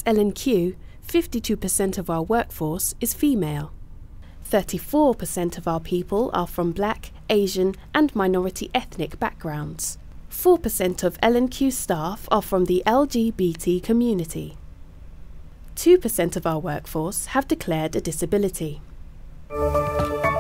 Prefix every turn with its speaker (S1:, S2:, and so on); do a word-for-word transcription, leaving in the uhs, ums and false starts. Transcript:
S1: At L and Q, fifty-two percent of our workforce is female. thirty-four percent of our people are from Black, Asian and minority ethnic backgrounds. four percent of L and Q staff are from the L G B T community. two percent of our workforce have declared a disability.